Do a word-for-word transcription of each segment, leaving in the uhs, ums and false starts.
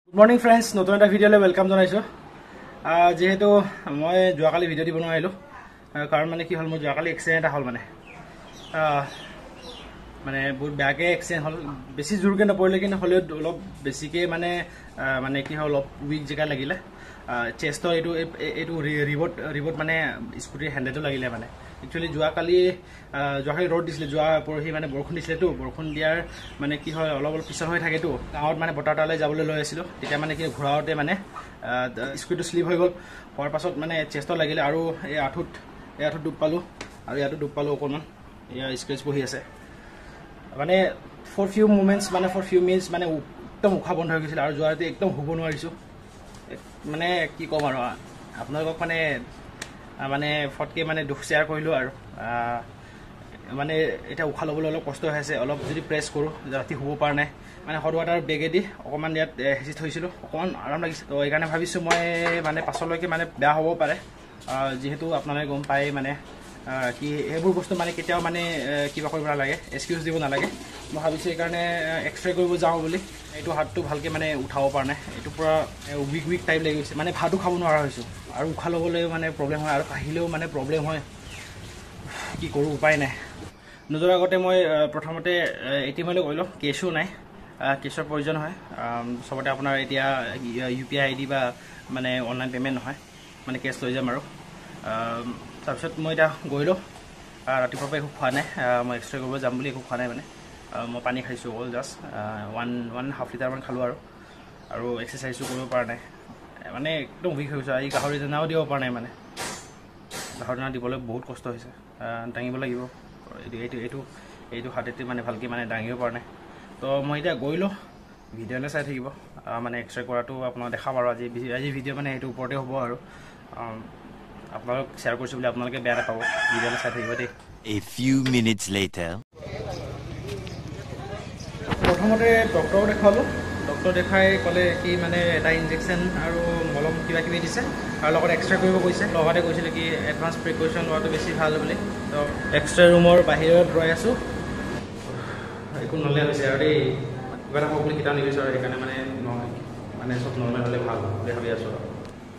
Good morning friends, নতুন এটা ভিডিঅ'লৈ welcome জনাইছো। যেহেতু মই যোৱাকালি ভিডিঅ' দিব নোৱাৰিলো কাৰণ মানে কি হ'ল মোৰ যোৱাকালি এক্সিডেণ্ট এটা হ'ল মানে মানে বহুত বেয়াকে এক্সিডেণ্ট হ'ল বেছি জোৰকে নপৰিলে কিন্তু হ'লেও অলপ বেছিকে মানে মানে কি হ'ল অলপ উইক জেগা লাগিলে চেষ্টৰ এইটো এইটো ৰিবট ৰিবট মানে স্কুটিৰ হেণ্ডেলটো লাগিলে মানে একচুৱেলি যোৱাকালি যোৱাকালি ৰ'দ দিছিলে যোৱা পৰহি মানে বৰষুণ দিছিলেতো বৰষুণ দিয়াৰ মানে কি হয় অলপ অলপ পিছল হৈ থাকেতো গাঁৱত মানে বতাহতালৈ যাবলৈ লৈ আছিলোঁ তেতিয়া মানে কি ঘূৰাওঁতে মানে স্কুটিটো শ্লিপ হৈ গ'ল হোৱাৰ পাছত মানে চেষ্টত লাগিলে আৰু এই আঁঠুত এই আঁঠুত ডুব পালোঁ আৰু ইয়াতো ডুব পালোঁ অকণমান এয়া স্ক্ৰেচ বহি আছে মানে ফৰ ফিউ মুমেণ্টছ মানে ফৰ ফিউ মিনিটছ মানে একদম উশাহ বন্ধ হৈ গৈছিল আৰু যোৱা ৰাতি একদম শুব নোৱাৰিছোঁ মানে কি ক'ম আৰু আপোনালোকক মানে মানে ফটকে মানে দুখ শ্বেয়াৰ কৰিলোঁ আৰু মানে এতিয়া উশাহ ল'বলৈ অলপ কষ্ট হৈ আছে অলপ যদি প্ৰেছ কৰোঁ ৰাতি শুব পৰা নাই মানে হট ৱাটাৰ বেগেদি অকণমান ইয়াত হেঁচি থৈছিলোঁ অকণমান আৰাম লাগিছে তো সেইকাৰণে ভাবিছোঁ মই মানে পাছলৈকে মানে বেয়া হ'ব পাৰে যিহেতু আপোনালোকে গম পায় মানে কি এইবোৰ বস্তু মানে কেতিয়াও মানে কিবা কৰিব নালাগে এক্সকিউজ দিব নালাগে মই ভাবিছোঁ সেইকাৰণে এক্সৰে কৰিব যাওঁ বুলি এইটো হাতটো ভালকৈ মানে উঠাব পৰা নাই এইটো পূৰা উইক উইক টাইপ লাগি গৈছে মানে ভাতো খাব নোৱাৰা হৈছোঁ আৰু উশাহ ল'বলৈও মানে প্ৰব্লেম হয় আৰু কাঢ়িলেও মানে প্ৰব্লেম হয় কি কৰোঁ উপায় নাই নোযোৱাৰ আগতে মই প্ৰথমতে এ টি এমলৈ গৈ লওঁ কেছো নাই কেছৰ প্ৰয়োজন হয় চবতে আপোনাৰ এতিয়া U P I I D বা মানে অনলাইন পে'মেণ্ট নহয় মানে কেছ লৈ যাম আৰু তাৰপিছত মই এতিয়া গৈ লওঁ ৰাতিপুৱাৰ পৰা একো খোৱা নাই মই এক্সৰে কৰিব যাম বুলি একো খোৱা নাই মানে মই পানী খাইছোঁ অকল জাষ্ট ওৱান ওৱান হাফ লিটাৰমান খালোঁ আৰু আৰু এক্সাৰচাইজো কৰিব পৰা নাই মানে একদম উইক হৈ গৈছোঁ এই গাহৰি দানাও দিব পৰা নাই মানে গাহৰি দানা দিবলৈ বহুত কষ্ট হৈছে দাঙিব লাগিব এইটো এইটো এইটো এইটো হাতেদি মানে ভালকৈ মানে দাঙিব পৰা নাই তো মই এতিয়া গৈ লওঁ ভিডিঅ'লৈ চাই থাকিব মানে এক্সৰে কৰাটো আপোনাক দেখাম আৰু আজি আজি ভিডিঅ' মানে সেইটো ওপৰতে হ'ব আৰু আপোনালোক শ্বেয়াৰ কৰিছোঁ বুলি আপোনালোকে বেয়া নাপাব ভিডিঅ'লৈ চাই থাকিব দেই A few minutes later প্ৰথমতে ডক্টৰক দেখালোঁ ডক্টৰ দেখাই ক'লে কি মানে এটা ইনজেকশ্যন আৰু মলম কিবা কিবি দিছে আৰু লগত এক্সৰে কৰিব কৈছে লগতে কৈছিলে কি এডভান্স প্ৰিকশ্যন লোৱাটো বেছি ভাল বুলি তো এক্সৰে ৰুমৰ বাহিৰত ৰৈ আছোঁ একো নলে হৈছে আৰু দেই কিবা এটা হওক বুলি কিতাপ নিবিচাৰোঁ আৰু সেইকাৰণে মানে নহয় মানে চব নৰ্মেল হ'লে ভাল বুলি ভাবি আছোঁ আৰু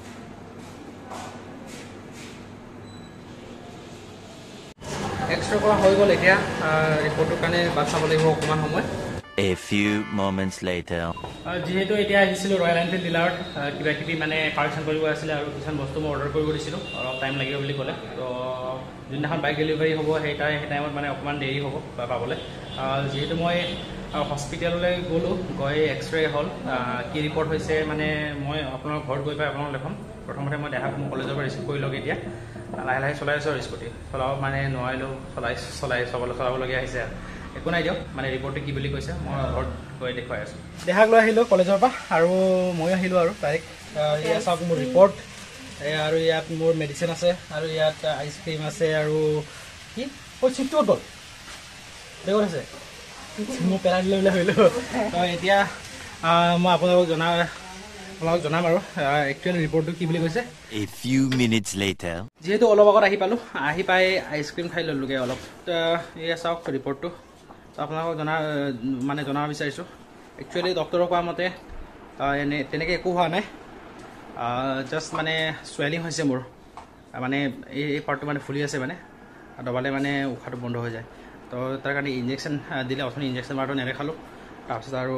এক্সৰে কৰা হৈ গ'ল এতিয়া ৰিপৰ্টটোৰ কাৰণে বাট চাব লাগিব অকণমান সময় A few moments later যেহেতু এতিয়া আহিছিলোঁ ৰয়েল এনফিল্ড ডিলাৰত কিবা কিবি মানে কাৰেকশ্যন কৰিব আছিলে আৰু কিছুমান বস্তু মই অৰ্ডাৰ কৰিব দিছিলোঁ অলপ টাইম লাগিব বুলি ক'লে তো যোনদিনাখন বাইক ডেলিভাৰী হ'ব সেই টাই সেই টাইমত মানে অকণমান দেৰি হ'ব বা পাবলৈ যিহেতু মই হস্পিটেললৈ গ'লোঁ গৈ এক্সৰে হ'ল কি ৰিপৰ্ট হৈছে মানে মই আপোনাৰ ঘৰত গৈ পাই আপোনাক দেখাম প্ৰথমতে মই দেহাক মোৰ কলেজৰ পৰা ৰিচিভ কৰি লওক এতিয়া লাহে লাহে চলাই আছোঁ আৰু স্কুটি চলাব মানে নোৱাৰিলোঁ চলাই চলাই চবলৈ চলাবলগীয়া হৈছে একো নাই দিয়ক মানে ৰিপৰ্টটো কি বুলি কৈছে মই ঘৰত গৈ দেখুৱাই আছোঁ দেহাক লৈ আহিলোঁ কলেজৰ পৰা আৰু ময়ো আহিলোঁ আৰু ডাইৰেক্ট ইয়াত চাওক মোৰ ৰিপৰ্ট আৰু ইয়াত মোৰ মেডিচিন আছে আৰু ইয়াত আইচক্ৰীম আছে আৰু কি ঐ চিপটো গ'ল বেগত আছে মোৰ পেলাই দিলে বুলি ভাবিলোঁ তো এতিয়া মই আপোনালোকক জনা আপোনালোকক জনাম আৰু একচুৱেলি ৰিপৰ্টটো কি বুলি কৈছে A few minutes later যিহেতু অলপ আগত আহি পালোঁ আহি পাই আইচক্ৰীম খাই ল'লোগৈ অলপ এয়া চাওক ৰিপৰ্টটো আপোনালোকক জনা মানে জনাব বিচাৰিছোঁ একচুৱেলি ডক্টৰৰ কোৱা মতে এনে তেনেকৈ একো হোৱা নাই জাষ্ট মানে চুৱেলিং হৈছে মোৰ মানে এই এই পাৰ্টটো মানে ফুলি আছে মানে দবালে মানে উশাহটো বন্ধ হৈ যায় তো তাৰ কাৰণে ইনজেকশ্যন দিলে অথনি ইনজেকশ্যন মাৰটো নেদেখালোঁ তাৰপিছত আৰু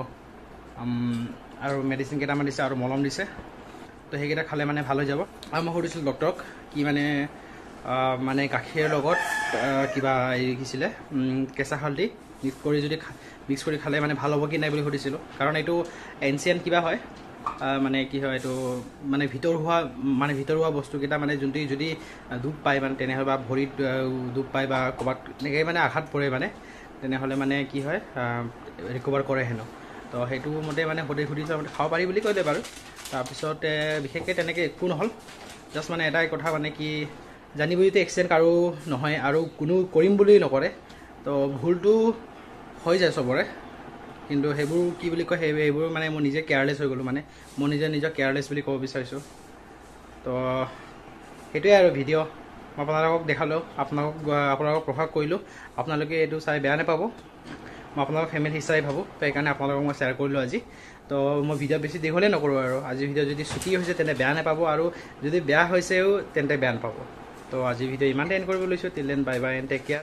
আৰু মেডিচিন কেইটামান দিছে আৰু মলম দিছে তো সেইকেইটা খালে মানে ভাল হৈ যাব আৰু মই সুধিছিলোঁ ডক্টৰক কি মানে মানে গাখীৰৰ লগত কিবা হেৰি লিখিছিলে কেঁচা হালধি মিক্স কৰি যদি মিক্স কৰি খালে মানে ভাল হ'ব কি নাই বুলি সুধিছিলোঁ কাৰণ এইটো এনচিয়েণ্ট কিবা হয় মানে কি হয় এইটো মানে ভিতৰুৱা মানে ভিতৰুৱা বস্তুকেইটা মানে যোনটো যদি দুখ পায় মানে তেনেহ'লে বা ভৰিত দুখ পায় বা ক'ৰবাত এনেকৈ মানে আঘাত পৰে মানে তেনেহ'লে মানে কি হয় ৰিকভাৰ কৰে হেনো তো সেইটো মতে মানে সুধি সুধিছোঁ খাব পাৰি বুলি ক'লে বাৰু তাৰপিছত বিশেষকৈ তেনেকৈ একো নহ'ল জাষ্ট মানে এটাই কথা মানে কি জানি বুলিতো এক্সিডেণ্ট কাৰো নহয় আৰু কোনো কৰিম বুলি নকৰে তো ভুলটো হৈ যায় চবৰে কিন্তু সেইবোৰ কি বুলি কয় সেই সেইবোৰ মানে মই নিজে কেয়াৰলেছ হৈ গ'লোঁ মানে মই নিজে নিজক কেয়াৰলেছ বুলি ক'ব বিচাৰিছোঁ তো সেইটোৱে আৰু ভিডিঅ' মই আপোনালোকক দেখালোঁ আপোনালোকক আপোনালোকক প্ৰভাৱ কৰিলোঁ আপোনালোকে এইটো চাই বেয়া নাপাব মই আপোনালোকৰ ফেমিলি হিচাপে ভাবোঁ তো সেইকাৰণে আপোনালোকক মই শ্বেয়াৰ কৰিলোঁ আজি তো মই ভিডিঅ' বেছি দীঘলে নকৰোঁ আৰু আজিৰ ভিডিঅ' যদি ছুটি হৈছে তেন্তে বেয়া নাপাব আৰু যদি বেয়া হৈছেও তেন্তে বেয়া নাপাব তো আজিৰ ভিডিঅ' ইমানতে এণ্ড কৰিব লৈছোঁ till then bye bye and take care